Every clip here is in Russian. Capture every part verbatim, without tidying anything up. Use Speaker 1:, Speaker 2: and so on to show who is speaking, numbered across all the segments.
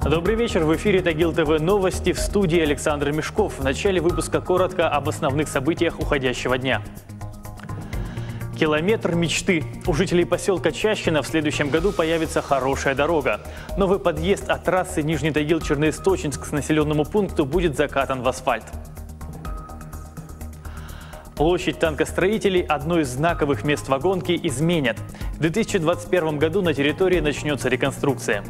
Speaker 1: Добрый вечер. В эфире Тагил ТВ новости, в студии Александр Мешков. В начале выпуска коротко об основных событиях уходящего дня. Километр мечты. У жителей поселка Чащино в следующем году появится хорошая дорога. Новый подъезд от трассы Нижний Тагил-Черноисточинск к населенному пункту будет закатан в асфальт. Площадь танкостроителей, одно из знаковых мест вагонки, изменят. В две тысячи двадцать первом году на территории начнется реконструкция.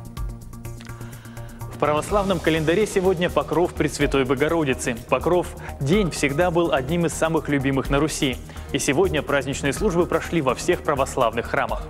Speaker 1: В православном календаре сегодня Покров Пресвятой Богородицы. Покров день всегда был одним из самых любимых на Руси. И сегодня праздничные службы прошли во всех православных храмах.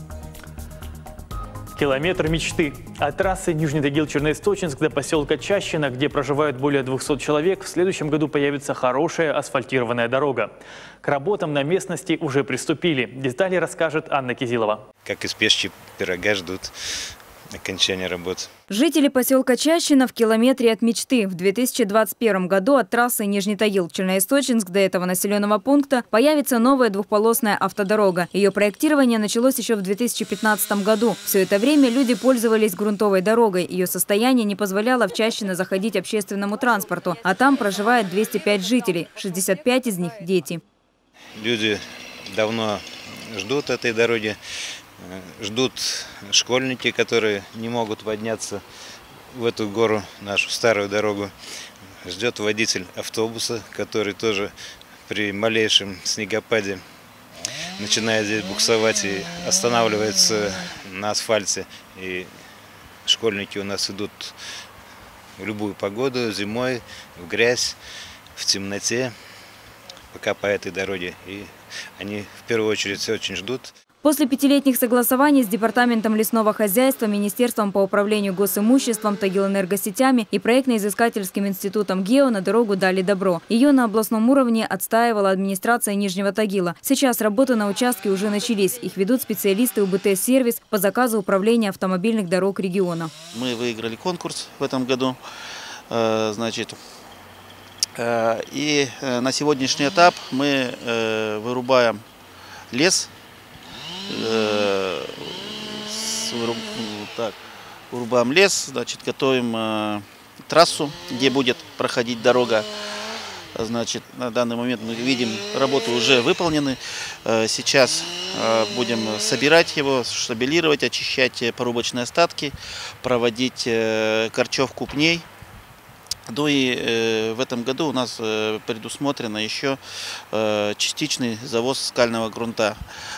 Speaker 1: Километр мечты. От трассы Нижний Тагил-Черноисточинск до поселка Чащино, где проживают более двухсот человек, в следующем году появится хорошая асфальтированная дорога. К работам на местности уже приступили. Детали расскажет Анна Кизилова.
Speaker 2: Как из печки пирога ждут окончания работ.
Speaker 3: Жители поселка Чащино в километре от мечты. В две тысячи двадцать первом году от трассы Нижний Тагил-Черноисточинск до этого населенного пункта появится новая двухполосная автодорога. Ее проектирование началось еще в две тысячи пятнадцатом году. Все это время люди пользовались грунтовой дорогой. Ее состояние не позволяло в Чащино заходить общественному транспорту. А там проживает двести пять жителей, шестьдесят пять из них – дети.
Speaker 2: Люди давно ждут этой дороги. Ждут школьники, которые не могут подняться в эту гору, нашу старую дорогу. Ждет водитель автобуса, который тоже при малейшем снегопаде начинает здесь буксовать и останавливается на асфальте. И школьники у нас идут в любую погоду, зимой, в грязь, в темноте, пока по этой дороге. И они в первую очередь очень ждут.
Speaker 3: После пятилетних согласований с Департаментом лесного хозяйства, Министерством по управлению госимуществом, Тагил-энергосетями и проектно-изыскательским институтом ГЕО на дорогу дали добро. Ее на областном уровне отстаивала администрация Нижнего Тагила. Сейчас работы на участке уже начались. Их ведут специалисты УБТ-сервис по заказу управления автомобильных дорог региона.
Speaker 4: Мы выиграли конкурс в этом году. Значит, и на сегодняшний этап мы вырубаем лес. Так, вырубаем лес, значит, готовим э, трассу, где будет проходить дорога. Значит, на данный момент мы видим, работы уже выполнены. Э, сейчас э, будем собирать его, штабелировать, очищать порубочные остатки, проводить э, корчевку пней. Ну и э, в этом году у нас э, предусмотрено еще э, частичный завоз скального грунта.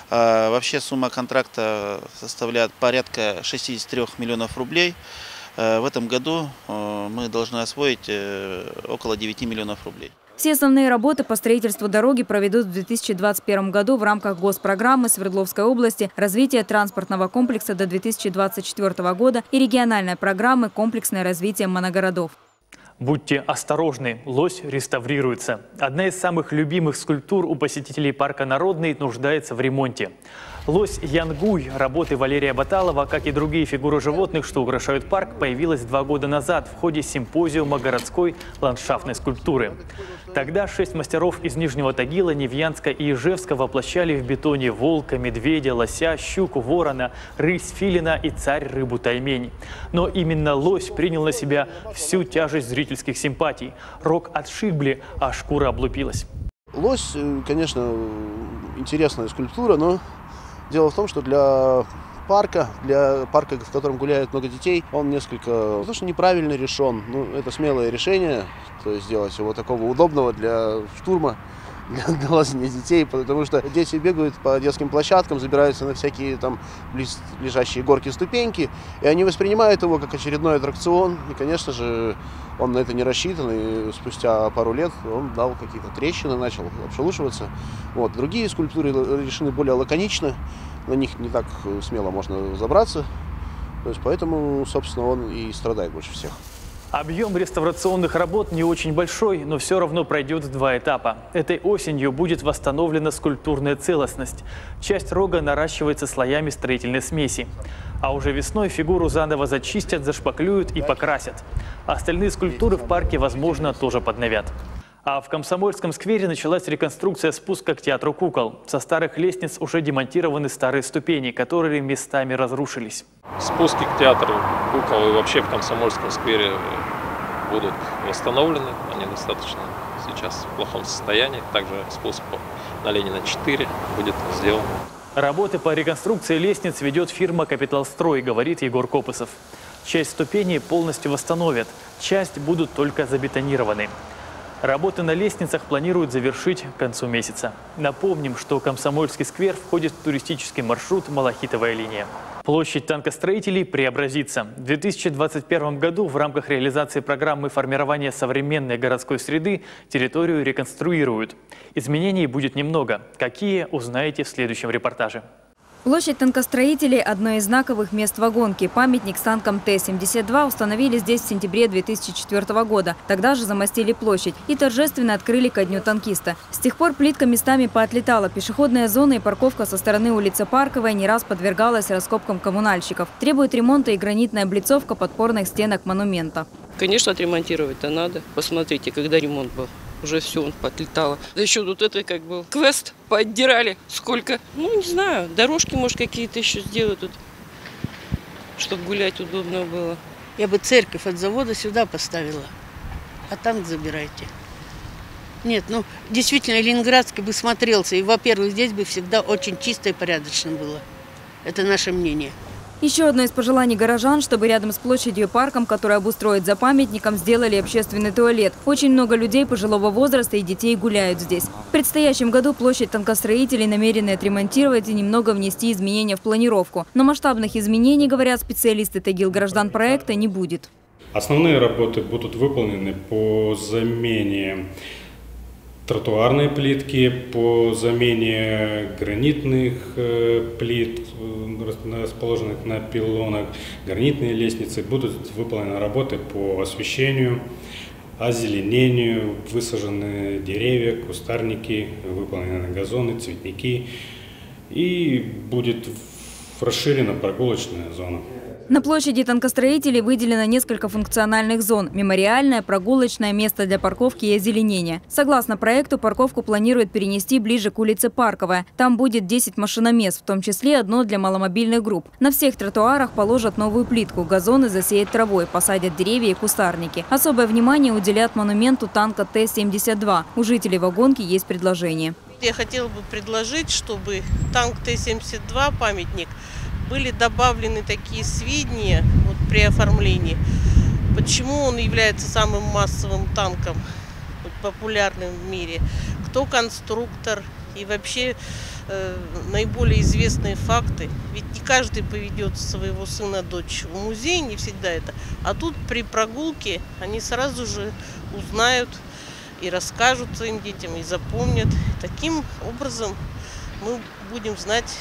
Speaker 4: А вообще сумма контракта составляет порядка шестидесяти трёх миллионов рублей. Э, в этом году э, мы должны освоить э, около девяти миллионов рублей.
Speaker 3: Все основные работы по строительству дороги проведут в две тысячи двадцать первом году в рамках госпрограммы Свердловской области «Развитие транспортного комплекса до две тысячи двадцать четвёртого года» и региональной программы «Комплексное развитие моногородов».
Speaker 1: Будьте осторожны, лось реставрируется. Одна из самых любимых скульптур у посетителей парка «Народный» нуждается в ремонте. Лось Янгуй работы Валерия Баталова, как и другие фигуры животных, что украшают парк, появилась два года назад в ходе симпозиума городской ландшафтной скульптуры. Тогда шесть мастеров из Нижнего Тагила, Невьянска и Ижевска воплощали в бетоне волка, медведя, лося, щуку, ворона, рысь, филина и царь-рыбу таймень. Но именно лось принял на себя всю тяжесть зрительских симпатий. Рог отшибли, а шкура облупилась.
Speaker 5: Лось, конечно, интересная скульптура, но дело в том, что для парка, для парка, в котором гуляет много детей, он несколько, не то что неправильно решен, ну, это смелое решение, то есть сделать его такого удобного для штурма, для, для лазания детей, потому что дети бегают по детским площадкам, забираются на всякие там близ, лежащие горки, ступеньки, и они воспринимают его как очередной аттракцион, и, конечно же, он на это не рассчитан, и спустя пару лет он дал какие-то трещины, начал обшелушиваться. Вот. Другие скульптуры решены более лаконично, на них не так смело можно забраться, то есть поэтому, собственно, он и страдает больше всех.
Speaker 1: Объем реставрационных работ не очень большой, но все равно пройдет в два этапа. Этой осенью будет восстановлена скульптурная целостность. Часть рога наращивается слоями строительной смеси. А уже весной фигуру заново зачистят, зашпаклюют и покрасят. Остальные скульптуры в парке, возможно, тоже подновят. А в Комсомольском сквере началась реконструкция спуска к театру кукол. Со старых лестниц уже демонтированы старые ступени, которые местами разрушились.
Speaker 6: Спуски к театру кукол и вообще в Комсомольском сквере будут восстановлены. Они достаточно сейчас в плохом состоянии. Также спуск на Ленина четыре будет сделан.
Speaker 1: Работы по реконструкции лестниц ведет фирма «Капиталстрой», говорит Егор Копысов. Часть ступеней полностью восстановят, часть будут только забетонированы. Работы на лестницах планируют завершить к концу месяца. Напомним, что Комсомольский сквер входит в туристический маршрут «Малахитовая линия». Площадь танкостроителей преобразится. В две тысячи двадцать первом году в рамках реализации программы формирования современной городской среды территорию реконструируют. Изменений будет немного. Какие, узнаете в следующем репортаже.
Speaker 3: Площадь танкостроителей – одно из знаковых мест вагонки. Памятник с танком Т семьдесят два установили здесь в сентябре две тысячи четвёртого года. Тогда же замостили площадь и торжественно открыли ко дню танкиста. С тех пор плитка местами поотлетала. Пешеходная зона и парковка со стороны улицы Парковой не раз подвергалась раскопкам коммунальщиков. Требует ремонта и гранитная облицовка подпорных стенок монумента.
Speaker 7: Конечно, отремонтировать-то надо. Посмотрите, когда ремонт был. Уже все, он подлетало. Да еще тут это как был квест, поотдирали. Сколько? Ну, не знаю, дорожки, может, какие-то еще сделают тут, чтобы гулять удобно было.
Speaker 8: Я бы церковь от завода сюда поставила, а танк забирайте. Нет, ну, действительно, Ленинградский бы смотрелся. И, во-первых, здесь бы всегда очень чисто и порядочно было. Это наше мнение.
Speaker 3: Еще одно из пожеланий горожан, чтобы рядом с площадью и парком, который обустроят за памятником, сделали общественный туалет. Очень много людей пожилого возраста и детей гуляют здесь. В предстоящем году площадь танкостроителей намерены отремонтировать и немного внести изменения в планировку. Но масштабных изменений, говорят специалисты Тагил-Граждан-проекта, не будет.
Speaker 9: Основные работы будут выполнены по замене тротуарной плитки, по замене гранитных э, плит, э, расположенных на пилонах. Гранитные лестницы. Будут выполнены работы по освещению, озеленению, высажены деревья, кустарники, выполнены газоны, цветники. И будет расширена прогулочная зона.
Speaker 3: На площади танкостроителей выделено несколько функциональных зон – мемориальное, прогулочное, место для парковки и озеленения. Согласно проекту, парковку планируют перенести ближе к улице Парковая. Там будет десять машиномест, в том числе одно для маломобильных групп. На всех тротуарах положат новую плитку, газоны засеют травой, посадят деревья и кустарники. Особое внимание уделят монументу танка Т семьдесят два. У жителей вагонки есть предложение.
Speaker 10: Я хотела бы предложить, чтобы танк Т семьдесят два, памятник, были добавлены такие сведения вот, при оформлении, почему он является самым массовым танком, вот, популярным в мире, кто конструктор и вообще э, наиболее известные факты. Ведь не каждый поведет своего сына, дочь в музей, не всегда это. А тут при прогулке они сразу же узнают и расскажут своим детям, и запомнят. Таким образом мы будем знать,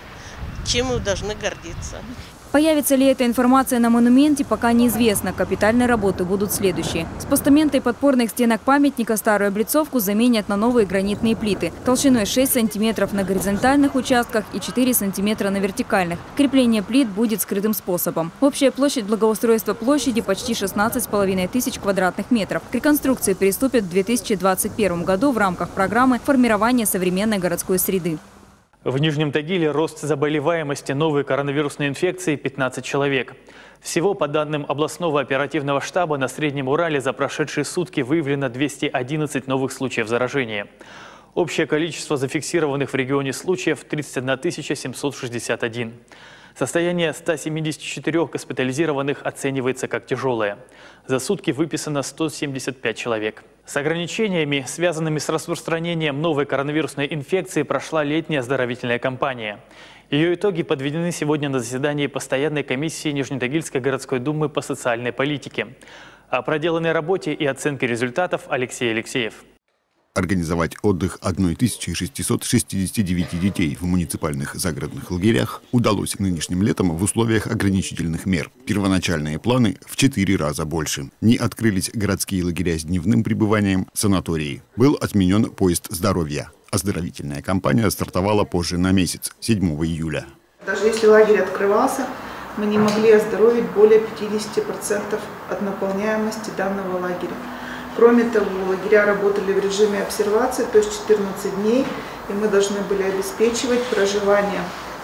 Speaker 10: чем мы должны гордиться.
Speaker 3: Появится ли эта информация на монументе, пока неизвестно. Капитальные работы будут следующие. С постамента и подпорных стенок памятника старую облицовку заменят на новые гранитные плиты. Толщиной шесть сантиметров на горизонтальных участках и четыре сантиметра на вертикальных. Крепление плит будет скрытым способом. Общая площадь благоустройства площади почти шестнадцать с половиной тысяч квадратных метров. К реконструкции приступят в две тысячи двадцать первом году в рамках программы формирования современной городской среды.
Speaker 1: В Нижнем Тагиле рост заболеваемости новой коронавирусной инфекцией пятнадцать человек. Всего, по данным областного оперативного штаба, на Среднем Урале за прошедшие сутки выявлено двести одиннадцать новых случаев заражения. Общее количество зафиксированных в регионе случаев – тридцать одна тысяча семьсот шестьдесят один. Состояние ста семидесяти четырёх госпитализированных оценивается как тяжелое. За сутки выписано сто семьдесят пять человек. С ограничениями, связанными с распространением новой коронавирусной инфекции, прошла летняя оздоровительная кампания. Ее итоги подведены сегодня на заседании постоянной комиссии Нижнетагильской городской думы по социальной политике. О проделанной работе и оценке результатов Алексей Алексеев.
Speaker 11: Организовать отдых тысячи шестисот шестидесяти девяти детей в муниципальных загородных лагерях удалось нынешним летом в условиях ограничительных мер. Первоначальные планы в четыре раза больше. Не открылись городские лагеря с дневным пребыванием, санатории. Был отменен поезд здоровья. Оздоровительная кампания стартовала позже на месяц, седьмого июля.
Speaker 12: Даже если лагерь открывался, мы не могли оздоровить более пятидесяти процентов от наполняемости данного лагеря. Кроме того, лагеря работали в режиме обсервации, то есть четырнадцать дней, и мы должны были обеспечивать проживание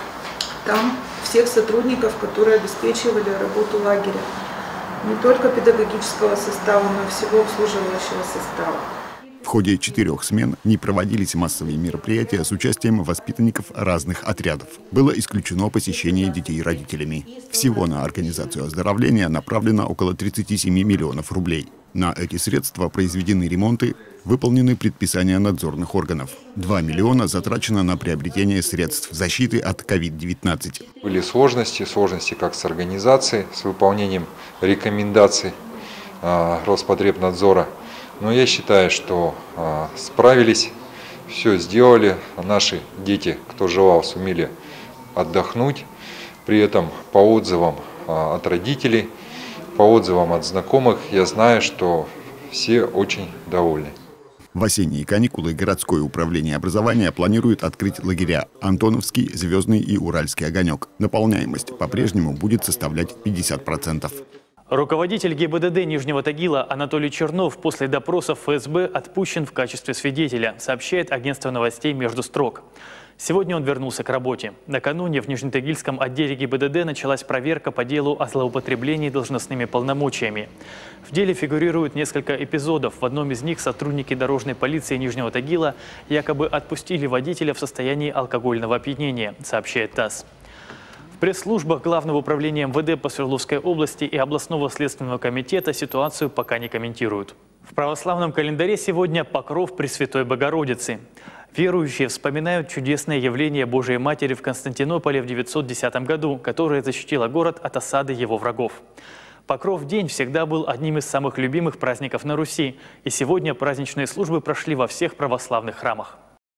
Speaker 12: там всех сотрудников, которые обеспечивали работу лагеря. Не только педагогического состава, но и всего обслуживающего состава.
Speaker 11: В ходе четырех смен не проводились массовые мероприятия с участием воспитанников разных отрядов. Было исключено посещение детей родителями. Всего на организацию оздоровления направлено около тридцати семи миллионов рублей. На эти средства произведены ремонты, выполнены предписания надзорных органов. два миллиона затрачено на приобретение средств защиты от ковид девятнадцать.
Speaker 13: Были сложности, сложности как с организацией, с выполнением рекомендаций э, Роспотребнадзора. Но я считаю, что э, справились, все сделали. Наши дети, кто желал, сумели отдохнуть. При этом по отзывам э, от родителей, по отзывам от знакомых, я знаю, что все очень довольны.
Speaker 11: В осенние каникулы городское управление образования планирует открыть лагеря Антоновский, Звездный и Уральский огонек. Наполняемость по-прежнему будет составлять пятьдесят процентов.
Speaker 1: Руководитель ГИБДД Нижнего Тагила Анатолий Чернов после допросов ФСБ отпущен в качестве свидетеля, сообщает агентство новостей «Между строк». Сегодня он вернулся к работе. Накануне в Нижнетагильском отделе ГИБДД началась проверка по делу о злоупотреблении должностными полномочиями. В деле фигурируют несколько эпизодов. В одном из них сотрудники дорожной полиции Нижнего Тагила якобы отпустили водителя в состоянии алкогольного опьянения, сообщает ТАСС. В пресс-службах Главного управления МВД по Свердловской области и областного следственного комитета ситуацию пока не комментируют. В православном календаре сегодня Покров Пресвятой Богородицы. Верующие вспоминают чудесное явление Божией Матери в Константинополе в девятьсот десятом году, которое защитило город от осады его врагов. Покров день всегда был одним из самых любимых праздников на Руси, и сегодня праздничные службы прошли во всех православных храмах.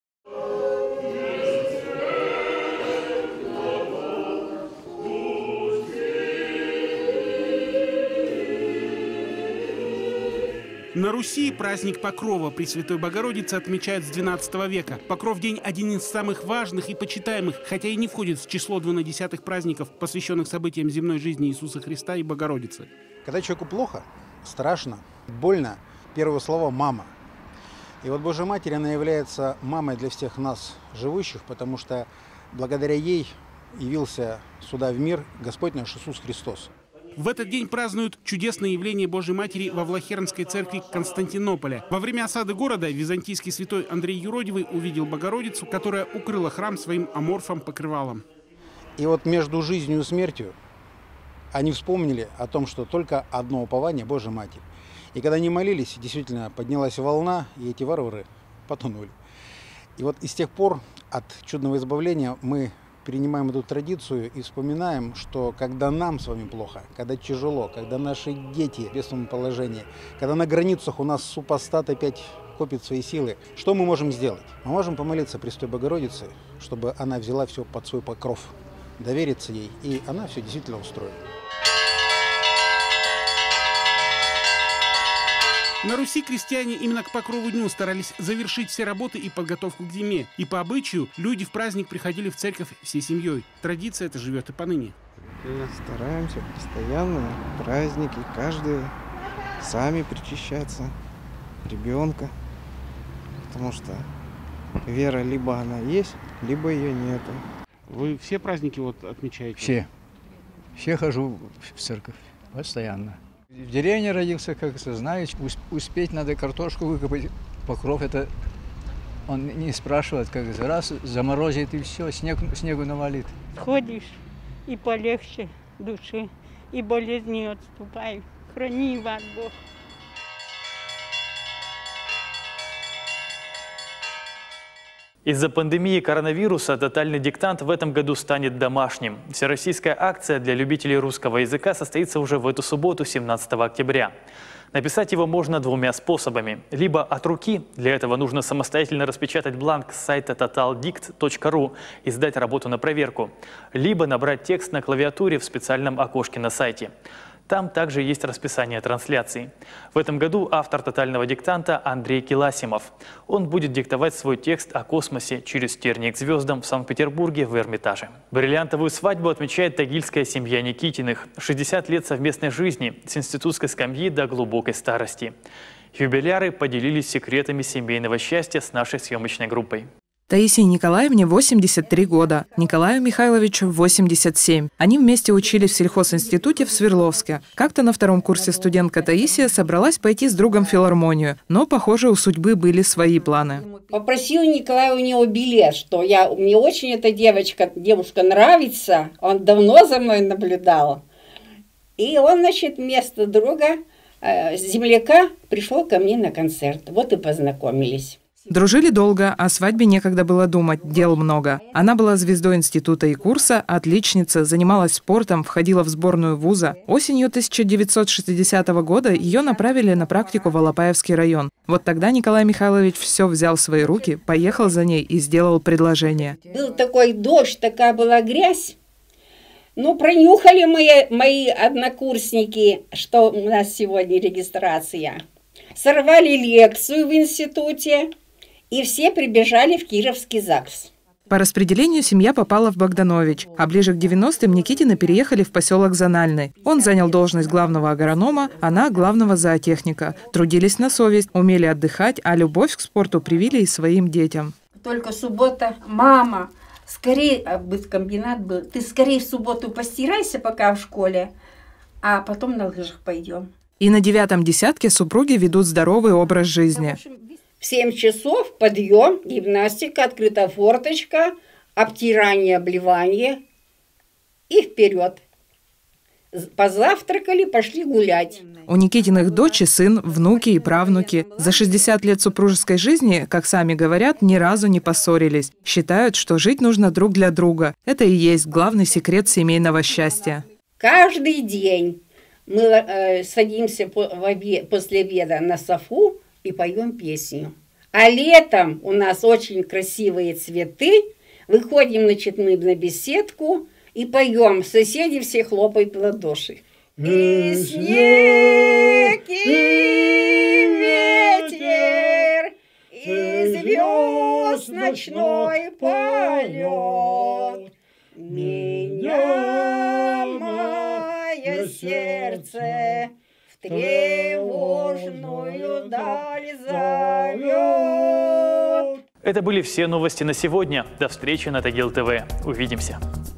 Speaker 14: На Руси праздник Покрова Пресвятой Богородицы отмечают с двенадцатого века. Покров день один из самых важных и почитаемых, хотя и не входит в число двунадесятых праздников, посвященных событиям земной жизни Иисуса Христа и Богородицы.
Speaker 15: Когда человеку плохо, страшно, больно, первое слово «мама». И вот Божья Матерь, она является мамой для всех нас, живущих, потому что благодаря ей явился сюда в мир Господь наш Иисус Христос.
Speaker 14: В этот день празднуют чудесное явление Божьей Матери во Влахернской церкви Константинополя. Во время осады города византийский святой Андрей Юродивый увидел Богородицу, которая укрыла храм своим аморфом покрывалом.
Speaker 15: И вот между жизнью и смертью они вспомнили о том, что только одно упование – Божья Матерь. И когда они молились, действительно поднялась волна, и эти варвары потонули. И вот и с тех пор от чудного избавления мы перенимаем эту традицию и вспоминаем, что когда нам с вами плохо, когда тяжело, когда наши дети в бедственном положении, когда на границах у нас супостат опять копит свои силы, что мы можем сделать? Мы можем помолиться Пресвятой Богородице, чтобы она взяла все под свой покров, довериться ей, и она все действительно устроит.
Speaker 14: На Руси крестьяне именно к Покрову дню старались завершить все работы и подготовку к зиме. И по обычаю люди в праздник приходили в церковь всей семьей. Традиция эта живет и поныне.
Speaker 16: Стараемся постоянно, праздники, каждый сами причащаться, ребенка. Потому что вера либо она есть, либо ее нету.
Speaker 14: Вы все праздники вот отмечаете?
Speaker 17: Все. Все хожу в церковь постоянно. В деревне родился, как знаешь, успеть надо картошку выкопать. Покров это он не спрашивает, как раз заморозит и все, снег, снегу навалит.
Speaker 18: Ходишь и полегче душе, и болезни отступают. Храни вас Бог.
Speaker 1: Из-за пандемии коронавируса тотальный диктант в этом году станет домашним. Всероссийская акция для любителей русского языка состоится уже в эту субботу, семнадцатого октября. Написать его можно двумя способами. Либо от руки, для этого нужно самостоятельно распечатать бланк с сайта тотал дикт точка ру и сдать работу на проверку. Либо набрать текст на клавиатуре в специальном окошке на сайте. Там также есть расписание трансляций. В этом году автор тотального диктанта Андрей Киласимов. Он будет диктовать свой текст о космосе через тернии к звездам в Санкт-Петербурге в Эрмитаже. Бриллиантовую свадьбу отмечает тагильская семья Никитиных. шестьдесят лет совместной жизни с институтской скамьи до глубокой старости. Юбиляры поделились секретами семейного счастья с нашей съемочной группой.
Speaker 19: Таисии Николаевне восемьдесят три года, Николаю Михайловичу восемьдесят семь. Они вместе учились в сельхозинституте в Свердловске. Как-то на втором курсе студентка Таисия собралась пойти с другом в филармонию, но, похоже, у судьбы были свои планы.
Speaker 20: Попросила Николая у него билет, что я, мне очень эта девочка, девушка нравится, он давно за мной наблюдал. И он, значит, вместо друга, э, земляка, пришел ко мне на концерт. Вот и познакомились.
Speaker 19: Дружили долго, о свадьбе некогда было думать, дел много. Она была звездой института и курса, отличница, занималась спортом, входила в сборную вуза. Осенью тысяча девятьсот шестидесятого года ее направили на практику в Алапаевский район. Вот тогда Николай Михайлович все взял в свои руки, поехал за ней и сделал предложение.
Speaker 20: Был такой дождь, такая была грязь. Ну, пронюхали мои, мои однокурсники, что у нас сегодня регистрация. Сорвали лекцию в институте. И все прибежали в Кировский ЗАГС.
Speaker 19: По распределению семья попала в Богданович, а ближе к девяностым Никитины переехали в поселок Зональный. Он занял должность главного агронома, она – главного зоотехника. Трудились на совесть, умели отдыхать, а любовь к спорту привили и своим детям.
Speaker 20: Только суббота. Мама, скорее, быткомбинат был, ты скорее в субботу постирайся пока в школе, а потом на лыжах пойдем.
Speaker 19: И на девятом десятке супруги ведут здоровый образ жизни.
Speaker 20: В семь часов подъем, гимнастика, открытая форточка, обтирание, обливание и вперед. Позавтракали, пошли гулять.
Speaker 19: У Никитиных дочь и сын, внуки и правнуки. За шестьдесят лет супружеской жизни, как сами говорят, ни разу не поссорились. Считают, что жить нужно друг для друга. Это и есть главный секрет семейного счастья.
Speaker 20: Каждый день мы э, садимся по, в обед, после обеда на софу и поем песню. А летом у нас очень красивые цветы. Выходим, значит, мы на беседку и поем. Соседи все хлопают в ладоши. И снег, и ветер, и звезд ночной полет. Меня мое сердце в тревожную даль зовет.
Speaker 1: Это были все новости на сегодня. До встречи на Тагил ТВ. Увидимся.